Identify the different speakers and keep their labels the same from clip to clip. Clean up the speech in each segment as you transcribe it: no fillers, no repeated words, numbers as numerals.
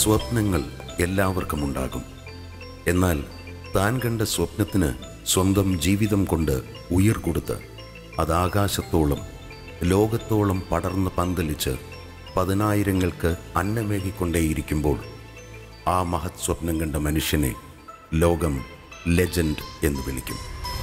Speaker 1: സ്വപ്നങ്ങൾ എല്ലാവർക്കും ഉണ്ടാകും. എന്നാൽ താൻ കണ്ട സ്വപ്നത്തിന് സ്വന്തം ജീവിതം കൊണ്ട് ഉയിർ കൊടുത്ത് അത് ആകാശത്തോളം ലോകത്തോളം പടർന്ന് പന്തലിച്ച് പതിനായിരങ്ങൾക്ക് അന്നമേകിക്കൊണ്ടേയിരിക്കുമ്പോൾ ആ മഹത് സ്വപ്നം കണ്ട മനുഷ്യനെ ലോകം ലെജൻഡ് എന്ന് വിളിക്കും.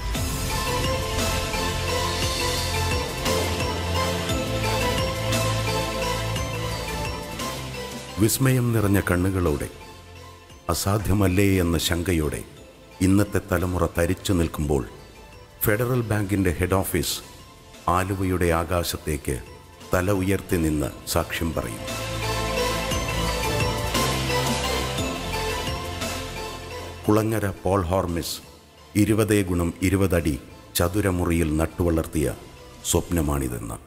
Speaker 1: വിസ്മയം നിറഞ്ഞ കണ്ണുകളോടെ, അസാധ്യമല്ലേ എന്ന ശങ്കയോടെ ഇന്നത്തെ തലമുറ തരിച്ചു നിൽക്കുമ്പോൾ ഫെഡറൽ ബാങ്കിൻ്റെ ഹെഡ് ഓഫീസ് ആലുവയുടെ ആകാശത്തേക്ക് തല ഉയർത്തി നിന്ന് സാക്ഷ്യം പറയും. കുളങ്ങര പോൾ ഹോർമിസ് 20x20 അടി ചതുരമുറിയിൽ നട്ടുവളർത്തിയ സ്വപ്നമാണിതെന്ന്.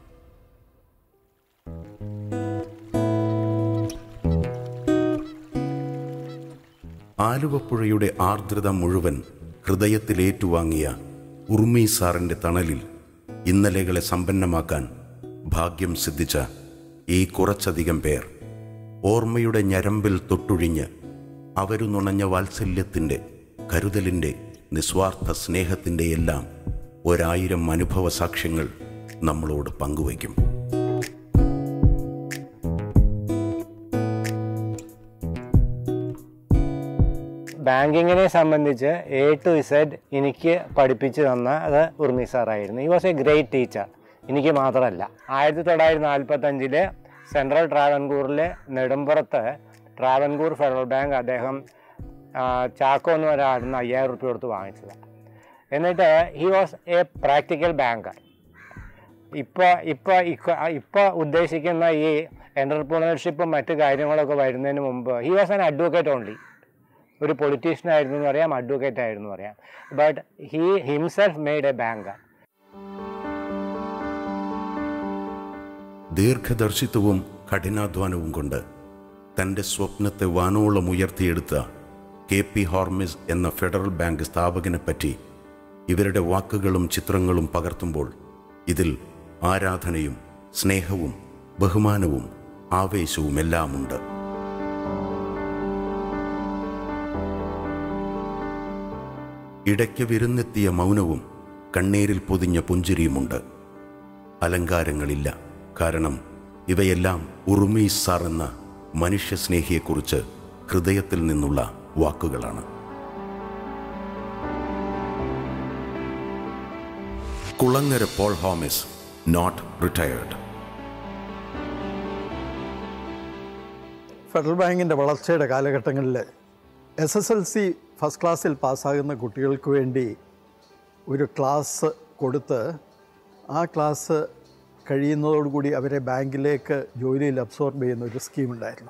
Speaker 1: ആലുവപ്പുഴയുടെ ആർദ്രത മുഴുവൻ ഹൃദയത്തിലേറ്റുവാങ്ങിയ ഉർമി സാറിൻ്റെ തണലിൽ ഇന്നലെകളെ സമ്പന്നമാക്കാൻ ഭാഗ്യം സിദ്ധിച്ച ഈ കുറച്ചധികം പേർ ഓർമ്മയുടെ ഞരമ്പിൽ തൊട്ടുഴിഞ്ഞ് അവരുനുണഞ്ഞ വാത്സല്യത്തിൻ്റെ, കരുതലിൻ്റെ, നിസ്വാർത്ഥ സ്നേഹത്തിൻ്റെ എല്ലാം 1000 അനുഭവ സാക്ഷ്യങ്ങൾ നമ്മളോട് പങ്കുവയ്ക്കും.
Speaker 2: ബാങ്കിങ്ങിനെ സംബന്ധിച്ച് A to Z എനിക്ക് പഠിപ്പിച്ചു തന്ന അത് ഉർമി സാറായിരുന്നു. He was a great teacher. എനിക്ക് മാത്രമല്ല, 1945 സെൻട്രൽ ട്രാവൻകൂറിലെ നെടുമ്പുറത്ത് ട്രാവൻകൂർ ഫെഡറൽ ബാങ്ക് അദ്ദേഹം ചാക്കോ എന്ന് ഒരാളിന് 5000 റുപ്യ കൊടുത്ത് വാങ്ങിച്ചത്. എന്നിട്ട് he was a practical banker. ഇപ്പോൾ ഉദ്ദേശിക്കുന്ന ഈ എൻ്റർപ്രണർഷിപ്പും മറ്റു കാര്യങ്ങളൊക്കെ വരുന്നതിന് മുമ്പ് he was an advocate only. ഒരു പൊളിറ്റീഷ്യൻ ആയിരുന്നു എന്ന് പറയാം, അഡ്വക്കേറ്റ് ആയിരുന്നു പറയാം. But he himself made a banker.
Speaker 1: ദീർഘദർശിത്വവും കഠിനാധ്വാനവും കൊണ്ട് തൻ്റെ സ്വപ്നത്തെ വാനോളം ഉയർത്തിയെടുത്ത KP ഹോർമിസ് എന്ന ഫെഡറൽ ബാങ്ക് സ്ഥാപകനെപ്പറ്റി ഇവരുടെ വാക്കുകളും ചിത്രങ്ങളും പകർത്തുമ്പോൾ ഇതിൽ ആരാധനയും സ്നേഹവും ബഹുമാനവും ആവേശവും എല്ലാമുണ്ട്. ഇടയ്ക്ക് വിരുന്നെത്തിയ മൗനവും കണ്ണീരിൽ പൊതിഞ്ഞ പുഞ്ചിരിയുമുണ്ട്. അലങ്കാരങ്ങളില്ല, കാരണം ഇവയെല്ലാം ഉർമി സാർ എന്ന മനുഷ്യസ്നേഹിയെക്കുറിച്ച് ഹൃദയത്തിൽ നിന്നുള്ള വാക്കുകളാണ്. Kulangara Paul Hormis, not retired.
Speaker 3: Federal ബാങ്കിൻ്റെ വളർച്ചയുടെ കാലഘട്ടങ്ങളിൽ SSLC ഫസ്റ്റ് ക്ലാസ്സിൽ പാസ്സാകുന്ന കുട്ടികൾക്ക് വേണ്ടി ഒരു ക്ലാസ് കൊടുത്ത് ആ ക്ലാസ് കഴിയുന്നതോടുകൂടി അവരെ ബാങ്കിലേക്ക് ജോലിയിൽ അബ്സോർബ് ചെയ്യുന്ന ഒരു സ്കീമുണ്ടായിരുന്നു.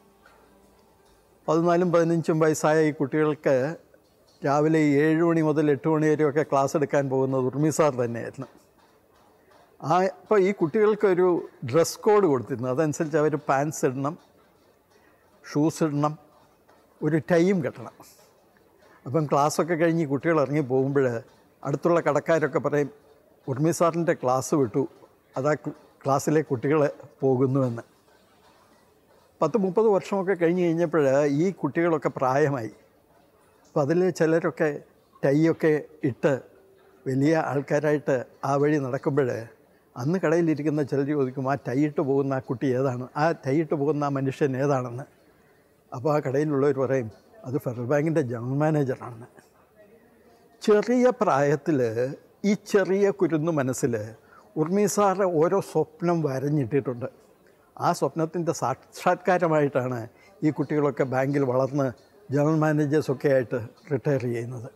Speaker 3: 14-15 വയസ്സായ ഈ കുട്ടികൾക്ക് രാവിലെ 7 മണി മുതൽ 8 മണി വരെയൊക്കെ ക്ലാസ് എടുക്കാൻ പോകുന്നത് ഉർമി സാർ തന്നെയായിരുന്നു. അപ്പോൾ ഈ കുട്ടികൾക്കൊരു ഡ്രസ് കോഡ് കൊടുത്തിരുന്നു. അതനുസരിച്ച് അവർ പാൻസ് ഇടണം, ഷൂസ് ഇടണം, ഒരു ടൈം കെട്ടണം. അപ്പം ക്ലാസ്സൊക്കെ കഴിഞ്ഞ് കുട്ടികൾ ഇറങ്ങി പോകുമ്പോൾ അടുത്തുള്ള കടക്കാരൊക്കെ പറയും, ഉർമി സാറിൻ്റെ ക്ലാസ് വിട്ടു, അതാ ക്ലാസ്സിലെ കുട്ടികൾ പോകുന്നുവെന്ന്. 10-30 വർഷമൊക്കെ കഴിഞ്ഞ് കഴിഞ്ഞപ്പോൾ ഈ കുട്ടികളൊക്കെ പ്രായമായി. അപ്പോൾ അതിൽ ചിലരൊക്കെ ടൈയൊക്കെ ഇട്ട് വലിയ ആൾക്കാരായിട്ട് ആ വഴി നടക്കുമ്പോൾ അന്ന് കടയിലിരിക്കുന്ന ചിലർ ചോദിക്കും, ആ ടൈ ഇട്ട് പോകുന്ന ആ കുട്ടി ഏതാണ്, ആ ടൈ ഇട്ട് പോകുന്ന ആ മനുഷ്യൻ ഏതാണെന്ന്. അപ്പോൾ ആ കടയിലുള്ളവർ പറയും, അത് ഫെഡറൽ ബാങ്കിൻ്റെ ജനറൽ മാനേജറാണെന്ന്. ചെറിയ പ്രായത്തിൽ ഈ ചെറിയ കുരുന്നു മനസ്സിൽ ഉർമി സാറ് ഓരോ സ്വപ്നം വരഞ്ഞിട്ടിട്ടുണ്ട്. ആ സ്വപ്നത്തിൻ്റെ സാക്ഷാത്കാരമായിട്ടാണ് ഈ കുട്ടികളൊക്കെ ബാങ്കിൽ വളർന്ന് ജനറൽ മാനേജേഴ്സൊക്കെ ആയിട്ട് റിട്ടയർ ചെയ്യുന്നത്.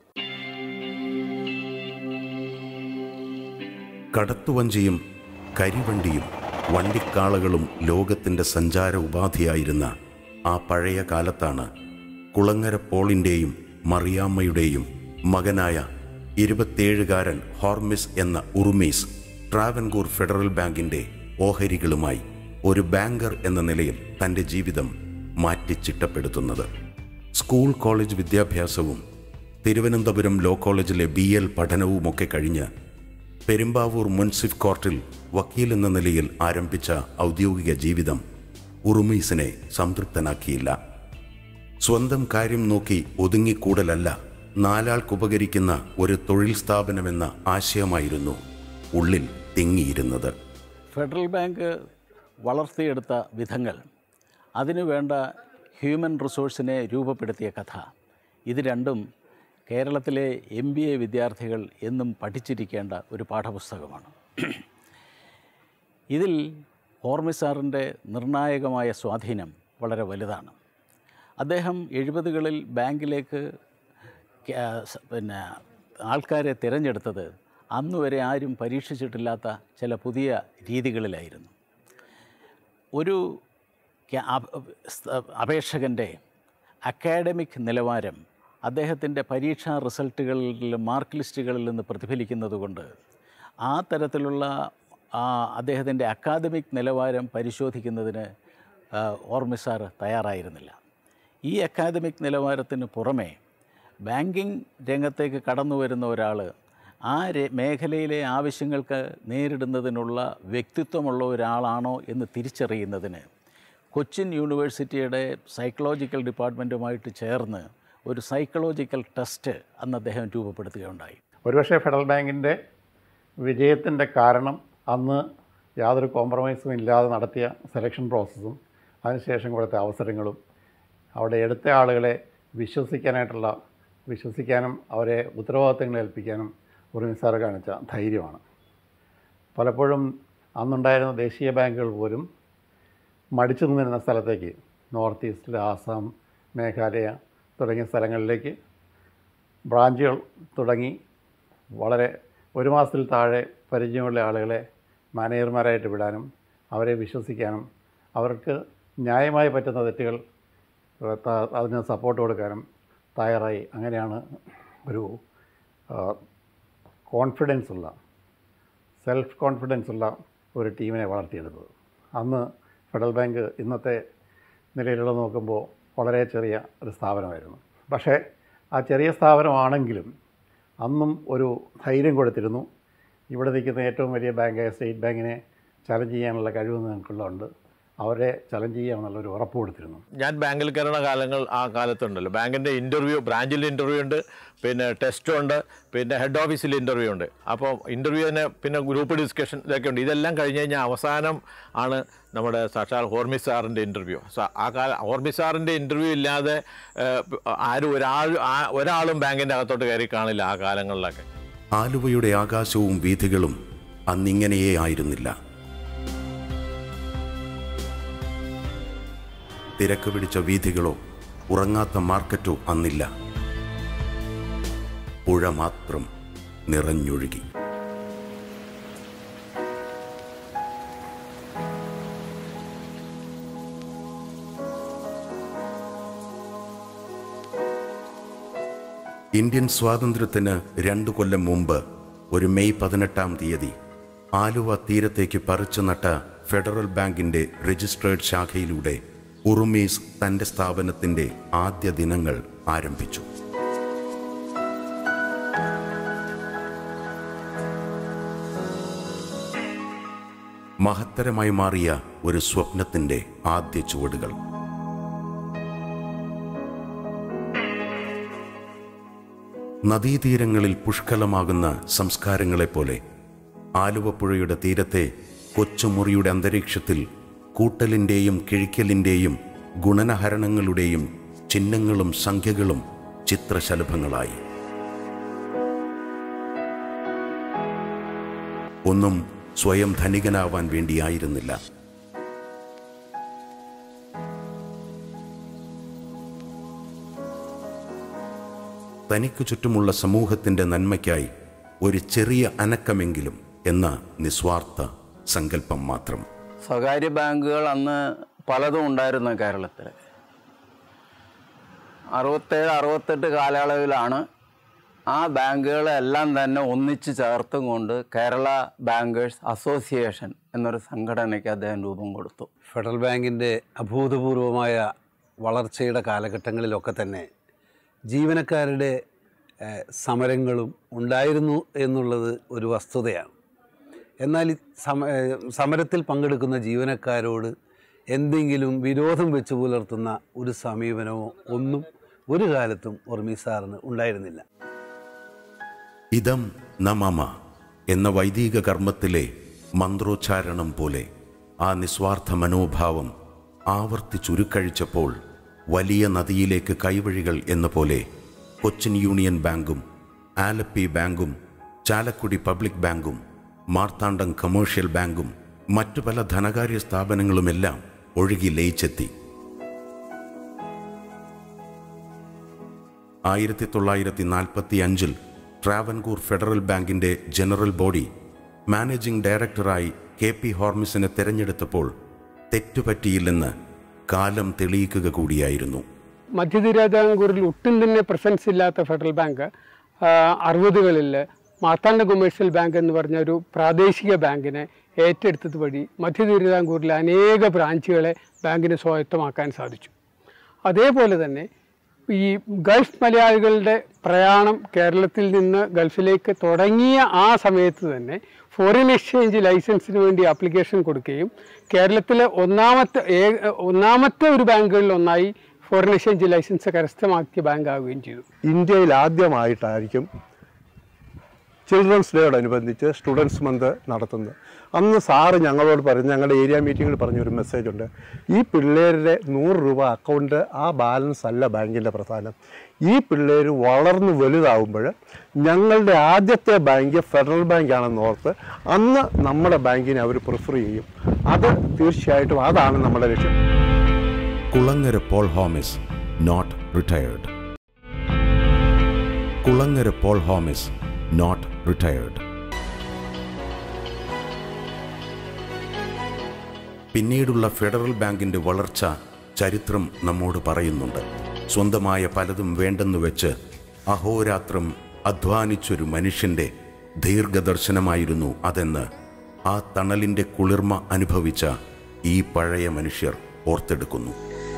Speaker 1: കടത്തുവഞ്ചിയും കരിവണ്ടിയും വണ്ടിക്കാളകളും ലോകത്തിൻ്റെ സഞ്ചാര ഉപാധിയായിരുന്ന ആ പഴയ കാലത്താണ് കുളങ്ങര പോളിൻ്റെയും മറിയാമ്മയുടെയും മകനായ 27-കാരൻ ഹോർമിസ് എന്ന ഉർമീസ് ട്രാവൻകൂർ ഫെഡറൽ ബാങ്കിൻ്റെ ഓഹരികളുമായി ഒരു ബാങ്കർ എന്ന നിലയിൽ തൻ്റെ ജീവിതം മാറ്റിച്ചിട്ടപ്പെടുത്തുന്നത്. സ്കൂൾ കോളേജ് വിദ്യാഭ്യാസവും തിരുവനന്തപുരം ലോ കോളേജിലെ BL പഠനവുമൊക്കെ കഴിഞ്ഞ് പെരുമ്പാവൂർ മുൻസിഫ് കോർട്ടിൽ വക്കീൽ എന്ന നിലയിൽ ആരംഭിച്ച ഔദ്യോഗിക ജീവിതം ഉറുമീസിനെ സംതൃപ്തനാക്കിയില്ല. സ്വന്തം കാര്യം നോക്കി ഒതുങ്ങിക്കൂടലല്ല, നാലാൾക്കുപകരിക്കുന്ന ഒരു തൊഴിൽ സ്ഥാപനമെന്ന ആശയമായിരുന്നു ഉള്ളിൽ തിങ്ങിയിരുന്നത്.
Speaker 4: ഫെഡറൽ ബാങ്ക് വളർത്തിയെടുത്ത വിധങ്ങൾ, അതിനുവേണ്ട ഹ്യൂമൻ റിസോഴ്സിനെ രൂപപ്പെടുത്തിയ കഥ, ഇത് രണ്ടും കേരളത്തിലെ MBA വിദ്യാർത്ഥികൾ എന്നും പഠിച്ചിരിക്കേണ്ട ഒരു പാഠപുസ്തകമാണ്. ഇതിൽ ഹോർമിസ് സാറിൻ്റെ നിർണായകമായ സ്വാധീനം വളരെ വലുതാണ്. അദ്ദേഹം 70കളിൽ ബാങ്കിലേക്ക് ആൾക്കാരെ തിരഞ്ഞെടുത്തത് അന്നുവരെ ആരും പരീക്ഷിച്ചിട്ടില്ലാത്ത ചില പുതിയ രീതികളിലായിരുന്നു. ഒരു അപേക്ഷകൻ്റെ അക്കാഡമിക് നിലവാരം അദ്ദേഹത്തിൻ്റെ പരീക്ഷാ റിസൾട്ടുകളിലും മാർക്ക് ലിസ്റ്റുകളിൽ നിന്ന് പ്രതിഫലിക്കുന്നതുകൊണ്ട് ആ തരത്തിലുള്ള അദ്ദേഹത്തിൻ്റെ അക്കാദമിക് നിലവാരം പരിശോധിക്കുന്നതിന് ഹോർമിസ് സാർ തയ്യാറായിരുന്നില്ല. ഈ അക്കാദമിക് നിലവാരത്തിന് പുറമെ ബാങ്കിങ് രംഗത്തേക്ക് കടന്നു വരുന്ന ഒരാൾ ആ മേഖലയിലെ ആവശ്യങ്ങൾക്ക് നേരിടുന്നതിനുള്ള വ്യക്തിത്വമുള്ള ഒരാളാണോ എന്ന് തിരിച്ചറിയുന്നതിന് കൊച്ചിൻ യൂണിവേഴ്സിറ്റിയുടെ സൈക്കോളജിക്കൽ ഡിപ്പാർട്ട്മെൻറ്റുമായിട്ട് ചേർന്ന് ഒരു സൈക്കോളജിക്കൽ ടെസ്റ്റ് അന്ന് അദ്ദേഹം രൂപപ്പെടുത്തുകയുണ്ടായി.
Speaker 5: ഒരുപക്ഷെ ഫെഡറൽ ബാങ്കിൻ്റെ വിജയത്തിൻ്റെ കാരണം അന്ന് യാതൊരു കോംപ്രമൈസും ഇല്ലാതെ നടത്തിയ സെലക്ഷൻ പ്രോസസ്സും അതിനുശേഷം കൊടുത്ത അവസരങ്ങളും അവിടെ എടുത്ത ആളുകളെ വിശ്വസിക്കാനും അവരെ ഉത്തരവാദിത്തങ്ങൾ ഏൽപ്പിക്കാനും ഉറുമീസ് സാർ കാണിച്ച ധൈര്യമാണ്. പലപ്പോഴും അന്നുണ്ടായിരുന്ന ദേശീയ ബാങ്കുകൾ പോലും മടിച്ചു നിന്നിരുന്ന സ്ഥലത്തേക്ക്, നോർത്ത് ഈസ്റ്റിൽ ആസാം, മേഘാലയ തുടങ്ങിയ സ്ഥലങ്ങളിലേക്ക് ബ്രാഞ്ചുകൾ തുടങ്ങി വളരെ 1 മാസത്തിൽ താഴെ പരിചയമുള്ള ആളുകളെ മാനേജർമാരായിട്ട് വിടാനും അവരെ വിശ്വസിക്കാനും അവർക്ക് ന്യായമായി പറ്റുന്ന തെറ്റുകൾ അതിന് സപ്പോർട്ട് കൊടുക്കാനും തയ്യാറായി. അങ്ങനെയാണ് ഒരു സെൽഫ് കോൺഫിഡൻസ് ഉള്ള ഒരു ടീമിനെ വളർത്തിയെടുത്തത്. അന്ന് ഫെഡറൽ ബാങ്ക് ഇന്നത്തെ നിലയിലുള്ള നോക്കുമ്പോൾ വളരെ ചെറിയ ഒരു സ്ഥാപനമായിരുന്നു. പക്ഷേ ആ ചെറിയ സ്ഥാപനമാണെങ്കിലും അന്നും ഒരു ധൈര്യം കൊടുത്തിരുന്നു. ഇവിടെ നിൽക്കുന്ന ഏറ്റവും വലിയ ബാങ്കായ സ്റ്റേറ്റ് ബാങ്കിനെ ചലഞ്ച് ചെയ്യാനുള്ള കഴിവ് നിങ്ങൾക്കുള്ളതുകൊണ്ട് അവരെ ചലഞ്ച് ചെയ്യാമെന്നുള്ളൊരു ഉറപ്പ് കൊടുത്തിരുന്നു.
Speaker 6: ഞാൻ ബാങ്കിൽ കയറുന്ന ആ കാലത്തുണ്ടല്ലോ, ബാങ്കിൻ്റെ ബ്രാഞ്ചിൽ ഇൻ്റർവ്യൂ ഉണ്ട്, പിന്നെ ടെസ്റ്റ് ഉണ്ട്, പിന്നെ ഹെഡ് ഓഫീസിൽ ഇൻ്റർവ്യൂ ഉണ്ട്. അപ്പോൾ ഇൻ്റർവ്യൂവിന് പിന്നെ ഗ്രൂപ്പ് ഡിസ്കഷൻ ഇതൊക്കെ ഉണ്ട്. ഇതെല്ലാം കഴിഞ്ഞ് കഴിഞ്ഞാൽ അവസാനം ആണ് നമ്മുടെ സാക്ഷാൽ ഹോർമിസ് സാറിൻ്റെ ഇൻ്റർവ്യൂ. ഹോർമിസ് സാറിൻ്റെ ഇൻ്റർവ്യൂ ഇല്ലാതെ ഒരാളും ബാങ്കിൻ്റെ അകത്തോട്ട് കയറി കാണില്ല ആ കാലങ്ങളിലൊക്കെ.
Speaker 1: ആലുവയുടെ ആകാശവും വീഥികളും അന്നിങ്ങനെയേ ആയിരുന്നില്ല. തിരക്ക് പിടിച്ച വീഥികളോ ഉറങ്ങാത്ത മാർക്കറ്റോ അന്നില്ല. പുഴ മാത്രം നിറഞ്ഞൊഴുകി. ഇന്ത്യൻ സ്വാതന്ത്ര്യത്തിന് 2 കൊല്ലം മുമ്പ് ഒരു മെയ് 18-ാം തീയതി ആലുവ തീരത്തേക്ക് പറിച്ചു നട്ട ഫെഡറൽ ബാങ്കിൻ്റെ രജിസ്ട്രേഡ് ശാഖയിലൂടെ ഉറുമീസ് തൻ്റെ സ്ഥാപനത്തിൻ്റെ ആദ്യ ദിനങ്ങൾ ആരംഭിച്ചു. മഹത്തരമായി മാറിയ ഒരു സ്വപ്നത്തിൻ്റെ ആദ്യ ചുവടുകൾ. നദീതീരങ്ങളിൽ പുഷ്കലമാകുന്ന സംസ്കാരങ്ങളെപ്പോലെ ആലുവപ്പുഴയുടെ തീരത്തെ കൊച്ചുമുറിയുടെ അന്തരീക്ഷത്തിൽ കൂട്ടലിൻ്റെയും കിഴിക്കലിൻ്റെയും ഗുണനഹരണങ്ങളുടെയും ചിഹ്നങ്ങളും സംഖ്യകളും ചിത്രശലഭങ്ങളായി. ഒന്നും സ്വയം ധനികനാവാൻ വേണ്ടിയായിരുന്നില്ല. തനിക്കു ചുറ്റുമുള്ള സമൂഹത്തിൻ്റെ നന്മയ്ക്കായി ഒരു ചെറിയ അനക്കമെങ്കിലും എന്ന നിസ്വാർത്ഥ സങ്കല്പം മാത്രം.
Speaker 7: സ്വകാര്യ ബാങ്കുകൾ അന്ന് പലതും ഉണ്ടായിരുന്നു കേരളത്തിൽ. 67-68 കാലയളവിലാണ് ആ ബാങ്കുകളെല്ലാം തന്നെ ഒന്നിച്ച് ചേർത്തും കൊണ്ട് കേരള ബാങ്കേഴ്സ് അസോസിയേഷൻ എന്നൊരു സംഘടനയ്ക്ക് അദ്ദേഹം രൂപം കൊടുത്തു.
Speaker 8: ഫെഡറൽ ബാങ്കിൻ്റെ അഭൂതപൂർവമായ വളർച്ചയുടെ കാലഘട്ടങ്ങളിലൊക്കെ തന്നെ ജീവനക്കാരുടെ സമരങ്ങളും ഉണ്ടായിരുന്നു എന്നുള്ളത് ഒരു വസ്തുതയാണ്. എന്നാൽ സമരത്തിൽ പങ്കെടുക്കുന്ന ജീവനക്കാരോട് എന്തെങ്കിലും വിരോധം വെച്ച് പുലർത്തുന്ന ഒരു സമീപനമോ ഒന്നും ഒരു കാലത്തും ഉർമീസ് സാറിന് ഉണ്ടായിരുന്നില്ല.
Speaker 1: ഇദം ന മമ എന്ന വൈദിക കർമ്മത്തിലെ മന്ത്രോച്ചാരണം പോലെ ആ നിസ്വാർത്ഥ മനോഭാവം ആവർത്തിച്ചുരുക്കഴിച്ചപ്പോൾ വലിയ നദിയിലേക്ക് കൈവഴികൾ എന്ന പോലെ കൊച്ചിൻ യൂണിയൻ ബാങ്കും ആലപ്പി ബാങ്കും ചാലക്കുടി പബ്ലിക് ബാങ്കും മാർത്താണ്ഡം കമേഴ്ഷ്യൽ ബാങ്കും മറ്റു പല ധനകാര്യ സ്ഥാപനങ്ങളുമെല്ലാം ഒഴുകി ലയിച്ചെത്തി. 1945 ട്രാവൻകൂർ ഫെഡറൽ ബാങ്കിൻ്റെ ജനറൽ ബോഡി മാനേജിംഗ് ഡയറക്ടറായി KP ഹോർമിസിനെ തിരഞ്ഞെടുത്തപ്പോൾ തെറ്റുപറ്റിയില്ലെന്ന് കാലം തെളിയിക്കുക കൂടിയായിരുന്നു.
Speaker 9: മധ്യ തിരുവിതാംകൂറിൽ ഒട്ടും തന്നെ പ്രസൻസ് ഇല്ലാത്ത ഫെഡറൽ ബാങ്ക് 60കളിൽ മാർത്താണ്ഡ കൊമേഴ്ഷ്യൽ ബാങ്ക് എന്ന് പറഞ്ഞ ഒരു പ്രാദേശിക ബാങ്കിനെ ഏറ്റെടുത്തത് വഴി മധ്യ തിരുവിതാംകൂറിലെ അനേക ബ്രാഞ്ചുകളെ ബാങ്കിന് സ്വായത്തമാക്കാൻ സാധിച്ചു. അതേപോലെ തന്നെ ഈ ഗൾഫ് മലയാളികളുടെ പ്രയാണം കേരളത്തിൽ നിന്ന് ഗൾഫിലേക്ക് തുടങ്ങിയ ആ സമയത്ത് തന്നെ ഫോറിൻ എക്സ്ചേഞ്ച് ലൈസൻസിന് വേണ്ടി ആപ്ലിക്കേഷൻ കൊടുക്കുകയും കേരളത്തിലെ ഒന്നാമത്തെ ഒരു ബാങ്കുകളിൽ ഒന്നായി ഫോറിൻ എക്സ്ചേഞ്ച് ലൈസൻസ് കരസ്ഥമാക്കിയ ബാങ്ക് ആവുകയും ചെയ്തു.
Speaker 10: ഇന്ത്യയിൽ ആദ്യമായിട്ടായിരിക്കും ചിൽഡ്രൻസ് ഡേയോടനുബന്ധിച്ച് സ്റ്റുഡൻസ് മന്ത് നടത്തുന്നത്. അന്ന് സാറ് ഞങ്ങളോട് പറഞ്ഞ് ഞങ്ങളുടെ ഏരിയ മീറ്റിങ്ങിൽ പറഞ്ഞൊരു മെസ്സേജുണ്ട്, ഈ പിള്ളേരുടെ 100 രൂപ അക്കൗണ്ട് ആ ബാലൻസ് അല്ല ബാങ്കിൻ്റെ പ്രധാനം. ഈ പിള്ളേർ വളർന്ന് വലുതാവുമ്പോൾ ഞങ്ങളുടെ ആദ്യത്തെ ബാങ്ക് ഫെഡറൽ ബാങ്കാണെന്ന് ഓർത്ത് അന്ന് നമ്മുടെ ബാങ്കിനെ അവർ പ്രിഫർ ചെയ്യും. അത് തീർച്ചയായിട്ടും അതാണ് നമ്മുടെ ലക്ഷ്യം.
Speaker 1: Kulangara Paul Hormis not retired. Kulangara Paul Hormis not retired. പിന്നീടുള്ള ഫെഡറൽ ബാങ്കിൻ്റെ വളർച്ച ചരിത്രം നമ്മോട് പറയുന്നുണ്ട്. സ്വന്തമായ പലതും വേണ്ടെന്ന് വെച്ച് അഹോരാത്രം അധ്വാനിച്ചൊരു മനുഷ്യൻ്റെ ദീർഘദർശനമായിരുന്നു അതെന്ന് ആ തണലിൻ്റെ കുളിർമ അനുഭവിച്ച ഈ പഴയ മനുഷ്യർ ഓർത്തെടുക്കുന്നു.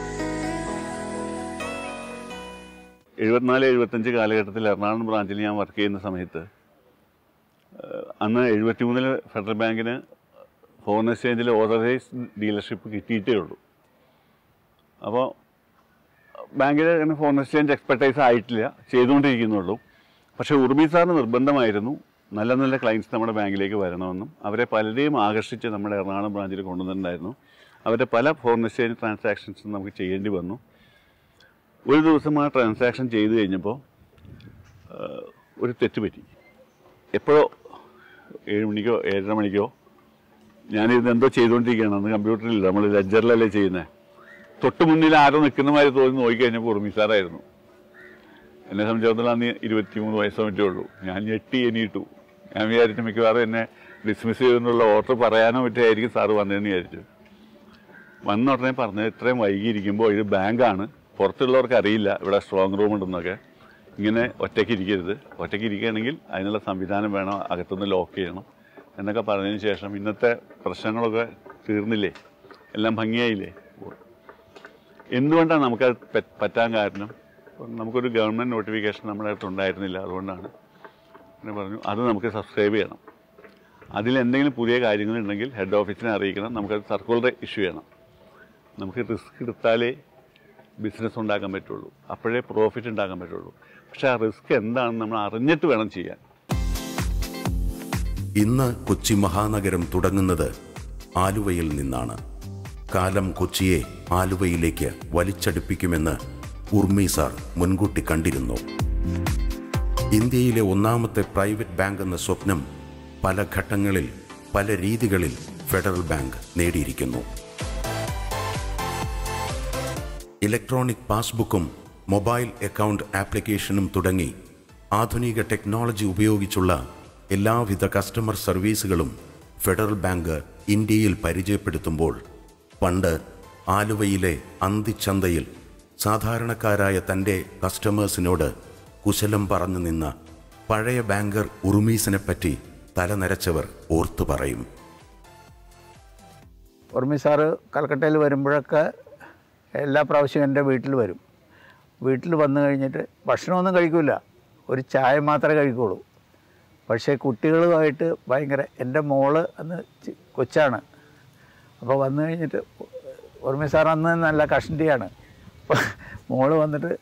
Speaker 11: 74-75 കാലഘട്ടത്തിൽ എറണാകുളം ബ്രാഞ്ചിൽ ഞാൻ വർക്ക് ചെയ്യുന്ന സമയത്ത് അന്ന് 73 ഫെഡറൽ ബാങ്കിന് ഫോറിൻ എക്സ്ചേഞ്ചിൽ ഓതറൈസ്ഡ് ഡീലർഷിപ്പ് കിട്ടിയിട്ടേ ഉള്ളൂ. അപ്പോൾ ബാങ്കിൽ അങ്ങനെ ഫോറിൻ എക്സ്ചേഞ്ച് എക്സ്പെർട്ടൈസ് ആയിട്ടില്ല, ചെയ്തുകൊണ്ടിരിക്കുന്നുള്ളൂ. പക്ഷേ ഉർമീസ് സാറിന് നിർബന്ധമായിരുന്നു നല്ല നല്ല ക്ലയൻറ്റ്സ് നമ്മുടെ ബാങ്കിലേക്ക് വരണമെന്നും അവരെ പലരെയും ആകർഷിച്ച് നമ്മുടെ എറണാകുളം ബ്രാഞ്ചിൽ കൊണ്ടുവന്നിട്ടുണ്ടായിരുന്നു. അവരുടെ പല ഫോറിൻ എക്സ്ചേഞ്ച് ട്രാൻസാക്ഷൻസും നമുക്ക് ചെയ്യേണ്ടി വന്നു. ഒരു ദിവസം ആ ട്രാൻസാക്ഷൻ ചെയ്ത് കഴിഞ്ഞപ്പോൾ ഒരു തെറ്റ് പറ്റി. എപ്പോഴോ 7 മണിക്കോ 7:30 മണിക്കോ ഞാനിത് എന്തോ ചെയ്തുകൊണ്ടിരിക്കുകയാണ്. അന്ന് കമ്പ്യൂട്ടറിലില്ല, നമ്മൾ ലെഡ്ജറിലല്ലേ ചെയ്യുന്നത്. തൊട്ട് മുന്നിൽ ആരോ നിൽക്കുന്ന മാതിരി തോന്നി നോക്കിക്കഴിഞ്ഞപ്പോൾ ഉർമീസ് സാറായിരുന്നു. എന്നെ സംബന്ധിച്ചിടത്തോളം അന്ന് 23 വയസ്സോ മറ്റേ ഉള്ളൂ. ഞാൻ ഞെട്ടി എണീറ്റു. ഞാൻ വിചാരിച്ചു മിക്കവാറും എന്നെ ഡിസ്മിസ് ചെയ്തെന്നുള്ള ഓർഡർ പറയാനോ മറ്റേ ആയിരിക്കും സാറ് വന്നതെന്ന് വിചാരിച്ചു. വന്ന ഉടനെ പറഞ്ഞത് ഇത്രയും വൈകിയിരിക്കുമ്പോൾ ഇത് ബാങ്കാണ്, പുറത്തുള്ളവർക്ക് അറിയില്ല ഇവിടെ സ്ട്രോങ് റൂം ഉണ്ടെന്നൊക്കെ, ഇങ്ങനെ ഒറ്റയ്ക്ക് ഇരിക്കരുത്, ഒറ്റയ്ക്ക് ഇരിക്കുകയാണെങ്കിൽ അതിനുള്ള സംവിധാനം വേണം, അകത്തുനിന്ന് ലോക്ക് ചെയ്യണം എന്നൊക്കെ പറഞ്ഞതിന് ശേഷം ഇന്നത്തെ പ്രശ്നങ്ങളൊക്കെ തീർന്നില്ലേ, എല്ലാം ഭംഗിയായില്ലേ. എന്തുകൊണ്ടാണ് നമുക്കത് പറ്റാൻ കാരണം? നമുക്കൊരു ഗവൺമെൻറ് നോട്ടിഫിക്കേഷൻ നമ്മുടെ അടുത്തുണ്ടായിരുന്നില്ല, അതുകൊണ്ടാണ്. അങ്ങനെ പറഞ്ഞു അത് നമുക്ക് സബ്സ്ക്രൈബ് ചെയ്യണം, അതിലെന്തെങ്കിലും പുതിയ കാര്യങ്ങളുണ്ടെങ്കിൽ ഹെഡ് ഓഫീസിനെ അറിയിക്കണം, നമുക്കത് സർക്കുലർ ഇഷ്യൂ ചെയ്യണം. നമുക്ക് റിസ്ക് എടുത്താലേ ബിസിനസ് ഉണ്ടാക്കാൻ പറ്റുള്ളൂ, അപ്പോഴേ പ്രോഫിറ്റ് ഉണ്ടാക്കാൻ പറ്റുള്ളൂ. പക്ഷേ ആ റിസ്ക് എന്താണെന്ന് നമ്മൾ അറിഞ്ഞിട്ട് വേണം ചെയ്യാൻ.
Speaker 1: ഇന്ന് കൊച്ചി മഹാനഗരം തുടങ്ങുന്നത് ആലുവയിൽ നിന്നാണ്. കാലം കൊച്ചിയെ ആലുവയിലേക്ക് വലിച്ചടുപ്പിക്കുമെന്ന് ഉർമീസ് സാർ മുൻകൂട്ടി കണ്ടിരുന്നു. ഇന്ത്യയിലെ ഒന്നാമത്തെ പ്രൈവറ്റ് ബാങ്ക് എന്ന സ്വപ്നം പല ഘട്ടങ്ങളിൽ പല രീതികളിൽ ഫെഡറൽ ബാങ്ക് നേടിയിരിക്കുന്നു. ഇലക്ട്രോണിക് പാസ്ബുക്കും മൊബൈൽ അക്കൗണ്ട് ആപ്ലിക്കേഷനും തുടങ്ങി ആധുനിക ടെക്നോളജി ഉപയോഗിച്ചുള്ള എല്ലാവിധ കസ്റ്റമർ സർവീസുകളും ഫെഡറൽ ബാങ്ക് ഇന്ത്യയിൽ പരിചയപ്പെടുത്തുമ്പോൾ പണ്ട് ആലുവയിലെ അന്തിച്ചന്തയിൽ സാധാരണക്കാരായ തൻ്റെ കസ്റ്റമേഴ്സിനോട് കുശലം പറഞ്ഞു നിന്ന പഴയ ബാങ്കർ ഉർമീസിനെപ്പറ്റി തലനരച്ചവർ ഓർത്തു പറയും.
Speaker 12: ഉർമീസ് സാറ് കൽക്കട്ടയിൽ വരുമ്പോഴൊക്കെ എല്ലാ പ്രാവശ്യവും എൻ്റെ വീട്ടിൽ വരും. വീട്ടിൽ വന്നു കഴിഞ്ഞിട്ട് ഭക്ഷണമൊന്നും കഴിക്കില്ല, ഒരു ചായ മാത്രമേ കഴിക്കുള്ളൂ. പക്ഷേ കുട്ടികളുമായിട്ട് ഭയങ്കര, എൻ്റെ മോള് അന്ന് കൊച്ചാണ്, അപ്പോൾ വന്നു കഴിഞ്ഞിട്ട് ഉർമി സാർ അന്ന് നല്ല കഷണ്ടിയാണ്. അപ്പോൾ മോള് വന്നിട്ട്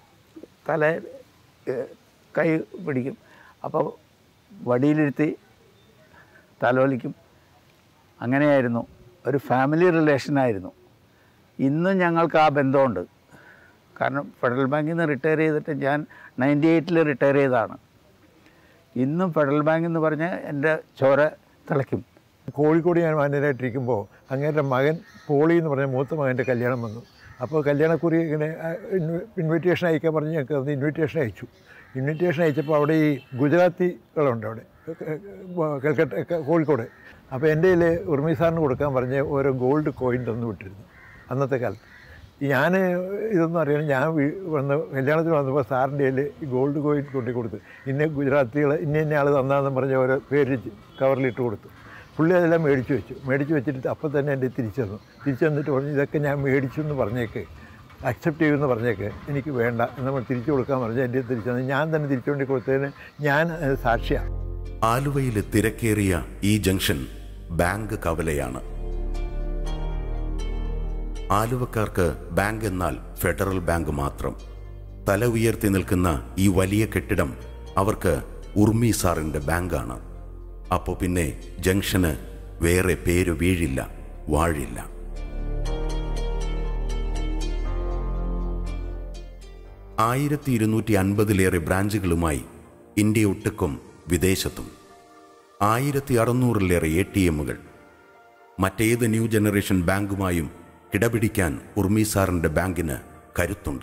Speaker 12: കൈ പിടിക്കും, അപ്പോൾ വടിയിലിരുത്തി തലോലിക്കും. അങ്ങനെയായിരുന്നു, ഒരു ഫാമിലി റിലേഷനായിരുന്നു. ഇന്നും ഞങ്ങൾക്ക് ആ ബന്ധമുണ്ട്. കാരണം ഫെഡറൽ ബാങ്കിൽ നിന്ന് റിട്ടയർ ചെയ്തിട്ട് ഞാൻ 98 റിട്ടയർ ചെയ്തതാണ്. ഇന്നും ഫെഡറൽ ബാങ്ക് എന്ന് പറഞ്ഞാൽ എൻ്റെ ചോര തിളയ്ക്കും.
Speaker 13: കോഴിക്കോട് ഞാൻ മാനേജരായിട്ടിരിക്കുമ്പോൾ അങ്ങേരുടെ മകൻ പോളി എന്ന് പറഞ്ഞ മൂത്ത മകൻ്റെ കല്യാണം വന്നു. അപ്പോൾ കല്യാണക്കുറി ഇങ്ങനെ ഇൻവിറ്റേഷൻ അയക്കാൻ പറഞ്ഞ് ഞങ്ങൾക്ക് അത് ഇൻവിറ്റേഷൻ അയച്ചു. ഇൻവിറ്റേഷൻ അയച്ചപ്പോൾ അവിടെ ഈ ഗുജറാത്തികളുണ്ട് അവിടെ കൽക്കട്ട കോഴിക്കോട്. അപ്പോൾ എൻ്റെ കയ്യിൽ ഉർമി സാറിന് കൊടുക്കാൻ പറഞ്ഞ് ഓരോ ഗോൾഡ് കോയിൻ തന്നു വിട്ടിരുന്നു അന്നത്തെ കാലത്ത്. ഞാൻ ഇതൊന്നും അറിയാൻ ഞാൻ കല്യാണത്തിന് വന്നപ്പോൾ സാറിൻ്റെ കയ്യിൽ ഈ ഗോൾഡ് കോയിൻ കൊണ്ടു കൊടുത്തു. ഇന്ന ഗുജറാത്തികൾ ഇന്ന ആൾ തന്നാന്ന് പറഞ്ഞ് ഓരോ പേര് കവറിലിട്ട് കൊടുത്തു. പുള്ളി അതെല്ലാം മേടിച്ച് വെച്ചിട്ട് അപ്പം തന്നെ എൻ്റെ തിരിച്ചു തന്നിട്ട് പറഞ്ഞു, ഇതൊക്കെ ഞാൻ മേടിച്ചു എന്ന് പറഞ്ഞേക്ക്, അക്സെപ്റ്റ് ചെയ്യുമെന്ന് പറഞ്ഞേക്ക്, എനിക്ക് വേണ്ട നമ്മൾ തിരിച്ചു കൊടുക്കാൻ പറഞ്ഞാൽ എൻ്റെ തിരിച്ചു തന്നു. ഞാൻ തന്നെ തിരിച്ചുകൊണ്ട് കൊടുത്തതിന് ഞാൻ സാക്ഷിയാണ്.
Speaker 1: ആലുവയിലെ തിരക്കേറിയ ഈ ജംഗ്ഷൻ ബാങ്ക് കവലയാണ്. ആലുവക്കാർക്ക് ബാങ്ക് എന്നാൽ ഫെഡറൽ ബാങ്ക് മാത്രം. തല ഉയർത്തി നിൽക്കുന്ന ഈ വലിയ കെട്ടിടം അവർക്ക് ഉർമി സാറിൻ്റെ ബാങ്കാണ്. അപ്പോൾ പിന്നെ ജംഗ്ഷന് വേറെ പേര് വീഴില്ല, വാഴില്ല. ആയിരത്തി 250 ബ്രാഞ്ചുകളുമായി ഇന്ത്യയൊട്ടുക്കും വിദേശത്തും 1600 ATMകൾ. മറ്റേത് ന്യൂ ജനറേഷൻ ബാങ്കുമായും കിടപിടിക്കാൻ ഉർമി സാറിൻ്റെ ബാങ്കിന് കരുത്തുണ്ട്.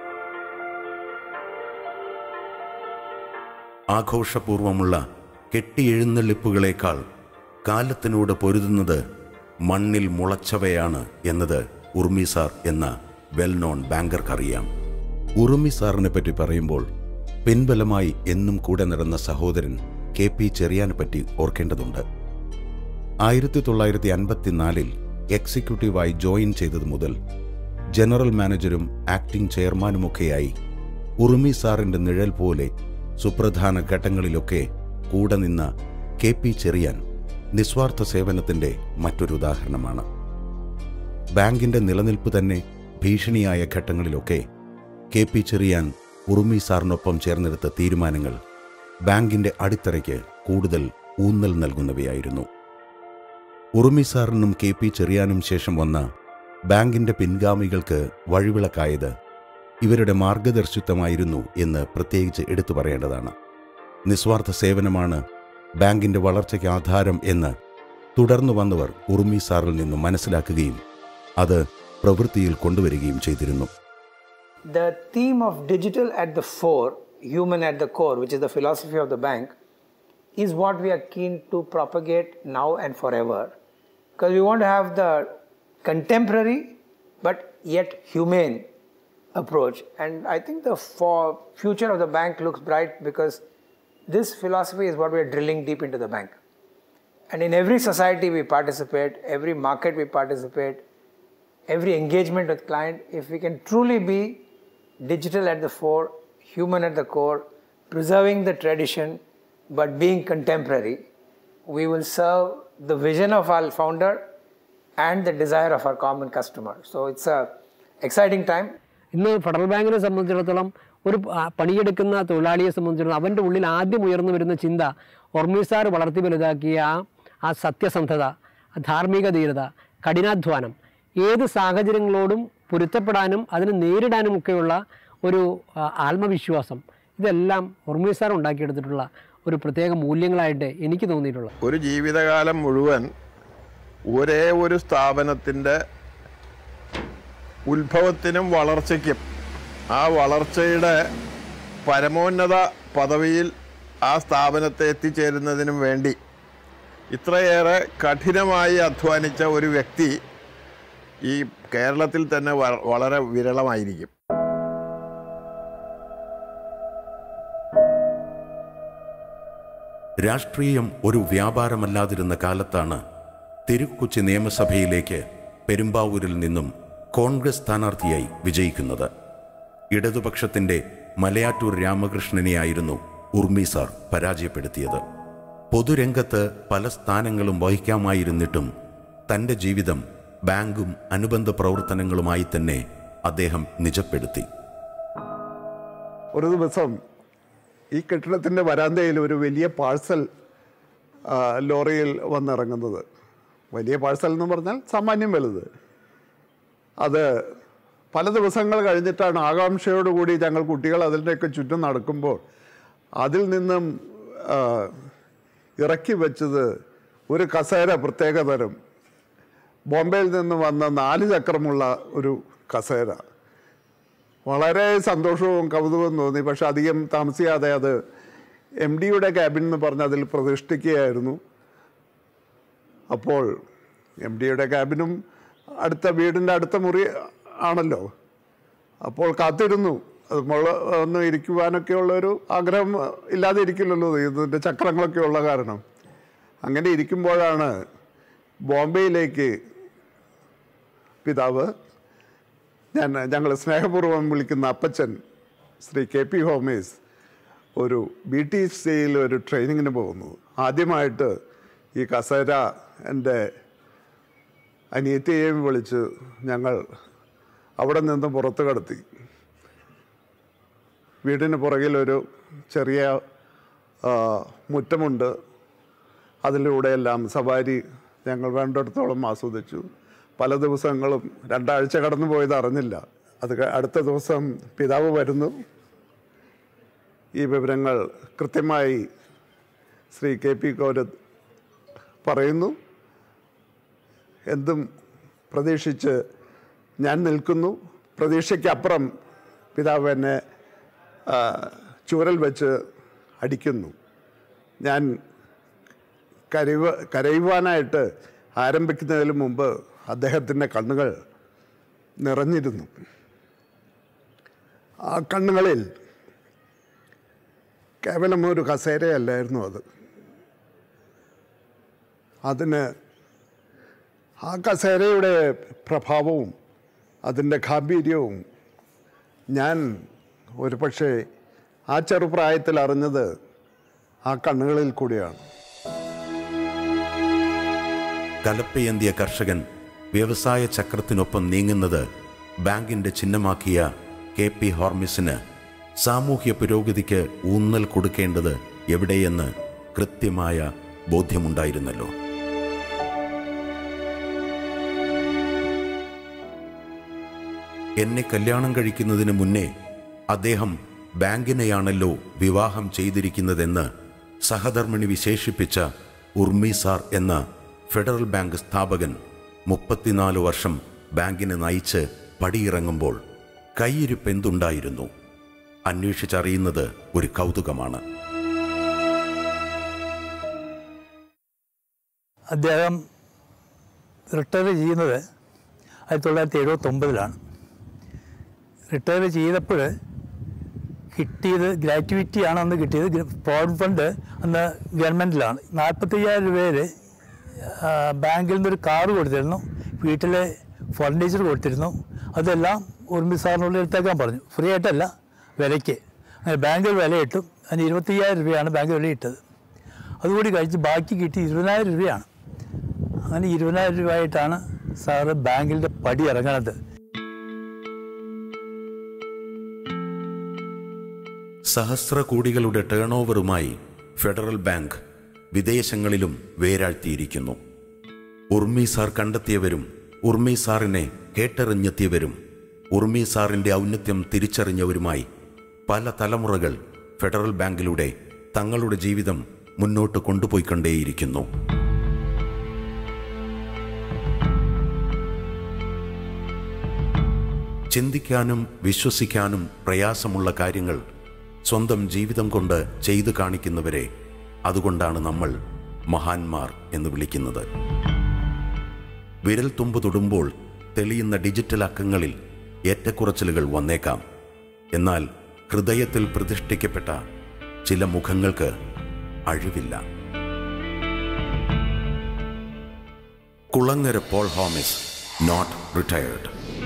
Speaker 1: ആഘോഷപൂർവമുള്ള കെട്ടിയെഴുന്നള്ളിപ്പുകളേക്കാൾ കാലത്തിനോട് പൊരുതുന്നത് മണ്ണിൽ മുളച്ചവയാണ് എന്നത് ഉർമി സാർ എന്ന വെൽ നോൺ ബാങ്കർക്കറിയാം. ഉർമി സാറിനെ പറ്റി പറയുമ്പോൾ പിൻബലമായി എന്നും കൂടെ നടന്ന സഹോദരൻ KP ചെറിയാനെ പറ്റി ഓർക്കേണ്ടതുണ്ട്. 1954 എക്സിക്യൂട്ടീവായി ജോയിൻ ചെയ്തത് മുതൽ ജനറൽ മാനേജരും ആക്ടിംഗ് ചെയർമാനുമൊക്കെയായി ഉർമി സാറിൻ്റെ നിഴൽ പോലെ സുപ്രധാന ഘട്ടങ്ങളിലൊക്കെ കൂടെ നിന്ന KP ചെറിയാൻ നിസ്വാർത്ഥ സേവനത്തിൻ്റെ മറ്റൊരു ഉദാഹരണമാണ്. ബാങ്കിൻ്റെ നിലനിൽപ്പ് തന്നെ ഭീഷണിയായ ഘട്ടങ്ങളിലൊക്കെ KP ചെറിയാൻ ഉർമി സാറിനൊപ്പം ചേർന്നെടുത്ത തീരുമാനങ്ങൾ ബാങ്കിൻ്റെ അടിത്തറയ്ക്ക് കൂടുതൽ ഊന്നൽ നൽകുന്നവയായിരുന്നു. ഉർമി സാറിനും KP ചെറിയാനും ശേഷം വന്ന ബാങ്കിൻ്റെ പിൻഗാമികൾക്ക് വഴിവിളക്കായത് ഇവരുടെ മാർഗദർശിത്വമായിരുന്നു എന്ന് പ്രത്യേകിച്ച് എടുത്തു പറയേണ്ടതാണ്. നിസ്വാർത്ഥ സേവനമാണ് ബാങ്കിൻ്റെ വളർച്ചയ്ക്ക് ആധാരം എന്ന് തുടർന്നു വന്നവർ ഉർമി സാറിൽ നിന്നും മനസ്സിലാക്കുകയും അത് പ്രവൃത്തിയിൽ കൊണ്ടുവരികയും ചെയ്തിരുന്നു.
Speaker 14: The theme of digital at the fore, human at the core, which is the philosophy of the bank, is what we are keen to propagate now and forever. Because we want to have the contemporary but yet humane approach. And I think the future of the bank looks bright because this philosophy is what we are drilling deep into the bank. And in every society we participate, every market we participate, every engagement with client, if we can truly be digital at the fore, human at the core, preserving the tradition but being contemporary, we will serve the vision of our founder and the desire of our common customer. So it's a exciting time.
Speaker 15: ഇന്ന് federal ബാങ്കിനെ സംബന്ധിച്ചിടത്തോളം ഒരു പണിയെടുക്കുന്ന തൊഴിലാളിയെ സംബന്ധിച്ചിടത്തോളം അവൻ്റെ ഉള്ളിൽ ആദ്യം ഉയർന്നു വരുന്ന ചിന്ത ഉർമി സാർ വളർത്തി വലുതാക്കിയ ആ സത്യസന്ധത, ധാർമ്മിക ധീരത, കഠിനാധ്വാനം, ഏത് സാഹചര്യങ്ങളോടും പൊരുത്തപ്പെടാനും അതിനെ നേരിടാനുമൊക്കെയുള്ള ഒരു ആത്മവിശ്വാസം, ഇതെല്ലാം ഉർമി സാർ ഉണ്ടാക്കിയെടുത്തിട്ടുള്ള ഒരു പ്രത്യേക മൂല്യങ്ങളായിട്ട് എനിക്ക് തോന്നിയിട്ടുള്ളത്.
Speaker 16: ഒരു ജീവിതകാലം മുഴുവൻ ഒരേ ഒരു സ്ഥാപനത്തിൻ്റെ ഉത്ഭവത്തിനും വളർച്ചയ്ക്കും ആ വളർച്ചയുടെ പരമോന്നത പദവിയിൽ ആ സ്ഥാപനത്തെ എത്തിച്ചേരുന്നതിനും വേണ്ടി ഇത്രയേറെ കഠിനമായി അധ്വാനിച്ച ഒരു വ്യക്തി ഈ കേരളത്തിൽ തന്നെ വളരെ വിരളമായിരിക്കും.
Speaker 1: രാഷ്ട്രീയം ഒരു വ്യാപാരമല്ലാതിരുന്ന കാലത്താണ് തിരുക്കൊച്ചി നിയമസഭയിലേക്ക് പെരുമ്പാവൂരിൽ നിന്നും കോൺഗ്രസ് സ്ഥാനാർത്ഥിയായി വിജയിക്കുന്നത്. ഇടതുപക്ഷത്തിൻ്റെ മലയാറ്റൂർ രാമകൃഷ്ണനെയായിരുന്നു ഉർമി സാർ പരാജയപ്പെടുത്തിയത്. പൊതുരംഗത്ത് പല സ്ഥാനങ്ങളും വഹിക്കാമായിരുന്നിട്ടും തൻ്റെ ജീവിതം ബാങ്കും അനുബന്ധ പ്രവർത്തനങ്ങളുമായി തന്നെ അദ്ദേഹം നിജപ്പെടുത്തി.
Speaker 10: ഒരു ദിവസം ഈ കെട്ടിടത്തിൻ്റെ വരാന്തയിൽ ഒരു വലിയ പാഴ്സൽ ലോറിയിൽ വന്നിറങ്ങുന്നത്. വലിയ പാഴ്സൽ എന്ന് പറഞ്ഞാൽ സാമാന്യം വലുത്. അത് പല ദിവസങ്ങൾ കഴിഞ്ഞിട്ടാണ് ആകാംക്ഷയോടുകൂടി ഞങ്ങൾ കുട്ടികൾ അതിൻ്റെയൊക്കെ ചുറ്റും നടക്കുമ്പോൾ അതിൽ നിന്നും ഇറക്കി വെച്ചത് ഒരു കസേര, പ്രത്യേകതരം ബോംബെയിൽ നിന്ന് വന്ന 4 ചക്രമുള്ള ഒരു കസേര. വളരെ സന്തോഷവും കൗതുകവും തോന്നി. പക്ഷെ അധികം താമസിയാതെ അത് MD ക്യാബിൻ എന്ന് പറഞ്ഞ് അതിൽ പ്രതിഷ്ഠിക്കുകയായിരുന്നു. അപ്പോൾ MD ക്യാബിനും വീടിൻ്റെ അടുത്ത മുറി ആണല്ലോ. അപ്പോൾ കാത്തിരുന്നു. അത് ഒന്ന് ഇരിക്കുവാനൊക്കെ ഉള്ളൊരു ആഗ്രഹം ഇല്ലാതെ ഇരിക്കില്ലല്ലോ, ഇതിൻ്റെ ചക്രങ്ങളൊക്കെ ഉള്ള കാരണം. അങ്ങനെ ഇരിക്കുമ്പോഴാണ് ബോംബെയിലേക്ക് പിതാവ്, ഞങ്ങൾ സ്നേഹപൂർവ്വം വിളിക്കുന്ന അപ്പച്ചൻ ശ്രീ KP ഹോമീസ്, ഒരു BTCയിൽ ഒരു ട്രെയിനിങ്ങിന് പോകുന്നു. ആദ്യമായിട്ട് ഈ കസേര എൻ്റെ അനിയത്തിയെയും വിളിച്ച് ഞങ്ങൾ അവിടെ നിന്ന് പുറത്ത് കടത്തി. വീടിന് പുറകിലൊരു ചെറിയ മുറ്റമുണ്ട്. അതിലൂടെയെല്ലാം സവാരി ഞങ്ങൾ വേണ്ടിടത്തോളം ആസ്വദിച്ചു. പല ദിവസങ്ങളും 2 ആഴ്ച കടന്നു പോയത് അറിഞ്ഞില്ല. അടുത്ത ദിവസം പിതാവ് വരുന്നു. ഈ വിവരങ്ങൾ കൃത്യമായി ശ്രീ KP കോരത്ത് പറയുന്നു. എന്തും പ്രതീക്ഷിച്ച് ഞാൻ നിൽക്കുന്നു. പ്രതീക്ഷയ്ക്കപ്പുറം പിതാവ് എന്നെ ചൂരൽ വെച്ച് അടിക്കുന്നു. ഞാൻ കരയുവാനായിട്ട് ആരംഭിക്കുന്നതിന് മുമ്പ് അദ്ദേഹത്തിൻ്റെ കണ്ണുകൾ നിറഞ്ഞിരുന്നു. ആ കണ്ണുകളിൽ കേവലം ഒരു കസേരയല്ലായിരുന്നു അത്. അതിന് ആ കസേരയുടെ പ്രഭാവവും അതിൻ്റെ ഗാംഭീര്യവും ഞാൻ ഒരു പക്ഷേ ആ ചെറുപ്രായത്തിൽ അറിഞ്ഞത് ആ കണ്ണുകളിൽ കൂടിയാണ്.
Speaker 1: കലപ്പയേന്തിയ കർഷകൻ വ്യവസായ ചക്രത്തിനൊപ്പം നീങ്ങുന്നത് ബാങ്കിൻ്റെ ചിഹ്നമാക്കിയ KP ഹോർമിസിന് സാമൂഹ്യ പുരോഗതിക്ക് ഊന്നൽ കൊടുക്കേണ്ടത് എവിടെയെന്ന് കൃത്യമായ ബോധ്യമുണ്ടായിരുന്നല്ലോ. എന്നെ കല്യാണം കഴിക്കുന്നതിന് മുന്നേ അദ്ദേഹം ബാങ്കിനെയാണല്ലോ വിവാഹം ചെയ്തിരിക്കുന്നതെന്ന് സഹധർമ്മിണി വിശേഷിപ്പിച്ച ഉർമി സാർ എന്ന ഫെഡറൽ ബാങ്ക് സ്ഥാപകൻ 34 വർഷം ബാങ്കിനെ നയിച്ച് പടിയിറങ്ങുമ്പോൾ കൈയിരിപ്പ് എന്തുണ്ടായിരുന്നു? അന്വേഷിച്ചറിയുന്നത് ഒരു കൗതുകമാണ്.
Speaker 17: അദ്ദേഹം റിട്ടയർ ചെയ്യുന്നത് 1979 റിട്ടയർ ചെയ്തപ്പോൾ കിട്ടിയത് ഗ്രാറ്റുവിറ്റിയാണ് അന്ന് കിട്ടിയത്. പ്രോവിഡൻറ്റ് ഫണ്ട് അന്ന് ഗവൺമെൻറ്റിലാണ്. 45,000 രൂപയിൽ ബാങ്കിൽ നിന്നൊരു കാറ് കൊടുത്തിരുന്നു, വീട്ടിലെ ഫർണിച്ചർ കൊടുത്തിരുന്നു. അതെല്ലാം ഉർമി സാറിനുള്ളിൽ എടുത്തേക്കാൻ പറഞ്ഞു. ഫ്രീ ആയിട്ടല്ല, വിലയ്ക്ക്. അങ്ങനെ ബാങ്കിൽ വില ഇട്ടു. അതിന് 25,000 രൂപയാണ് ബാങ്ക് വില ഇട്ടത്. അതുകൂടി കഴിച്ച് ബാക്കി കിട്ടി 20,000 രൂപയാണ്. അങ്ങനെ 20,000 രൂപയായിട്ടാണ് സാറ് ബാങ്കിൻ്റെ പടി ഇറങ്ങുന്നത്.
Speaker 1: സഹസ്ര കോടികളുടെ ടേൺ ഓവറുമായി ഫെഡറൽ ബാങ്ക് വിദേശങ്ങളിലും വേരാഴ്ത്തിയിരിക്കുന്നു. ഉർമി സാർ കണ്ടെത്തിയവരും ഉർമി സാറിനെ കേട്ടറിഞ്ഞെത്തിയവരും ഉർമി സാറിൻ്റെ ഔന്നത്യം തിരിച്ചറിഞ്ഞവരുമായി പല തലമുറകൾ ഫെഡറൽ ബാങ്കിലൂടെ തങ്ങളുടെ ജീവിതം മുന്നോട്ട് കൊണ്ടുപോയിക്കൊണ്ടേയിരിക്കുന്നു. ചിന്തിക്കാനും വിശ്വസിക്കാനും പ്രയാസമുള്ള കാര്യങ്ങൾ സ്വന്തം ജീവിതം കൊണ്ട് ചെയ്തു കാണിക്കുന്നവരെ അതുകൊണ്ടാണ് നമ്മൾ മഹാന്മാർ എന്ന് വിളിക്കുന്നത്. വിരൽത്തുമ്പ് തൊടുമ്പോൾ തെളിയുന്ന ഡിജിറ്റൽ അക്കങ്ങളിൽ ഏറ്റക്കുറച്ചിലുകൾ വന്നേക്കാം. എന്നാൽ ഹൃദയത്തിൽ പ്രതിഷ്ഠിക്കപ്പെട്ട ചില മുഖങ്ങൾക്ക് അഴിവില്ല. Kulangara Paul Hormis, not retired.